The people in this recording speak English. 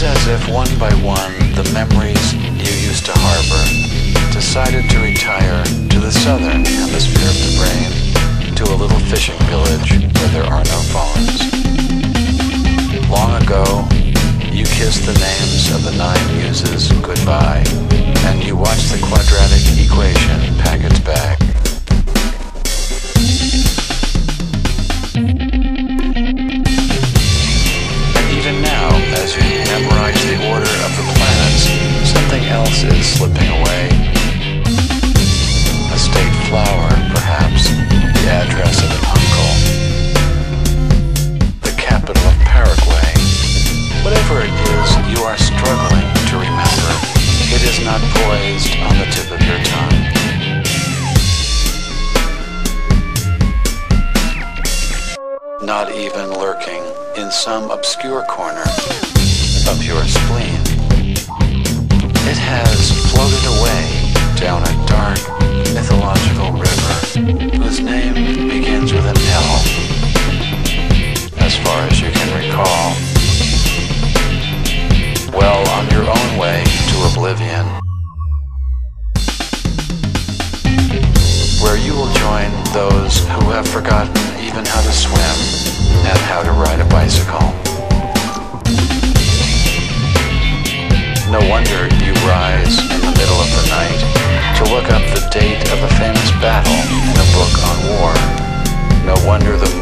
is as if one by one the memories you used to harbor decided to retire to the southern hemisphere of the brain, to a little fishing village where there are no phones. Long ago, you kissed the names of the 9 muses goodbye, and you watched the quadratic equation pack its bag. And even now, as you memorize the order of the planets, something else is slipping away. A state flower, perhaps, the address of an uncle, the capital of Paraguay. Whatever it is you are struggling to remember, it is not poised on the tip of your tongue. Not even lurking in some obscure corner of your spleen. It has floated away down a dark, mythological river whose name begins with an L, as far as you can recall. Well on your own way to oblivion, where you will join those who have forgotten even how to swim and how to ride a bicycle. No wonder you rise in the middle of the night to look up the date of a famous battle in a book on war. No wonder the